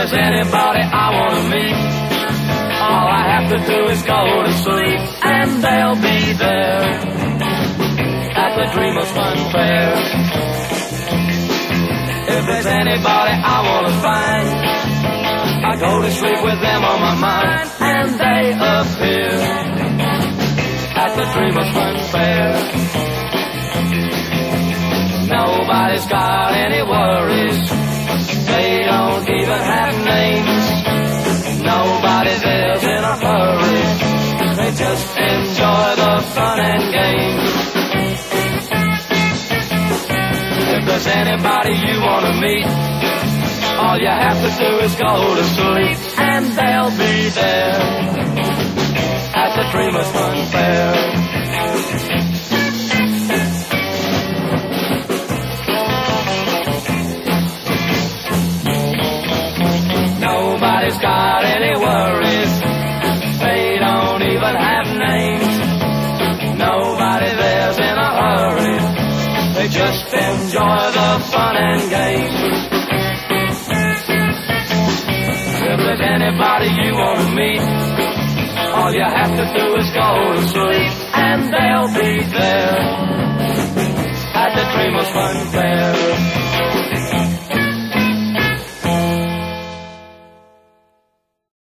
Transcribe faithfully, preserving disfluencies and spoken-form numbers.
there's anybody I want to meet, all I have to do is go to sleep, and they'll be there at the Dreamers Fun Fair. If there's anybody I want to find, I go to sleep with them on my mind, and they appear at the Dreamers Fun Fair. Nobody's got any worries, they don't even have names. Nobody there's in a hurry, they just enjoy the fun and games. If there's anybody you want to meet, all you have to do is go to sleep, and they'll be there at the Dreamers Fun Fair. Nobody's got any worries, they don't even have names. Nobody there's in a hurry, they just enjoy the fun and games. If there's anybody you want to meet, all you have to do is go to sleep, and they